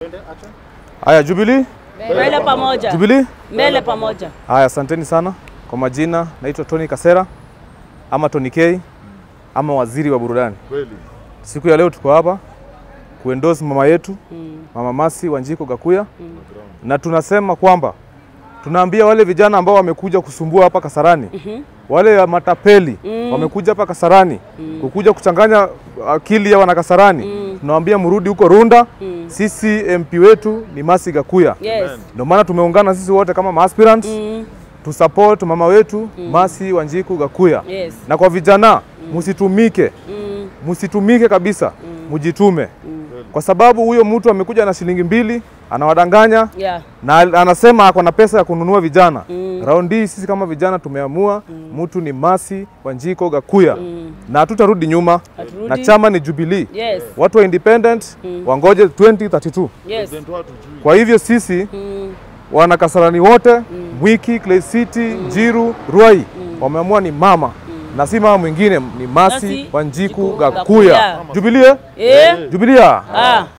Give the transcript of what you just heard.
Haya, Jubilee. Mbele pamoja. Jubilee. Mbele pamoja. Haya, asanteni sana. Kwa majina naitwa Tony Kasera ama Tony K ama waziri wa burudani. Kweli. Siku ya leo tuko hapa kuendorse mama yetu, Mama Mercy Wanjiku Gakuya. Na tunasema kwamba tunaambia wale vijana ambao wamekuja kusumbua hapa Kasarani, wale matapeli wamekuja hapa Kasarani kukuja kuchanganya akili ya wana Kasarani, tunawaambia mrudi huko Runda. Sisi MP wetu ni Mercy Gakuya. Yes. Ndio maana tumeungana sisi wote kama aspirants to support mama wetu Mercy Wanjiku Gakuya. Yes. Na kwa vijana msitumike kabisa, mujitume. Kwa sababu huyo mtu amekuja na shilingi 2 anawadanganya, na anasema ako na pesa ya kununua vijana. Raundi hii sisi kama vijana tumeamua mtu ni Mercy Wanjiku Gakuya, na hatutarudi nyuma. Na chama ni Jubilee. Yes. Watu wa independent wangoje 2032. Yes. Kwa hivyo sisi wana Kasarani wote, Mwiki, Clay City, Jiru, Ruai wameamua ni mama, na si mama mwingine, ni Mercy Wanjiku Gakuya. Jubilee? Eh? Jubilee?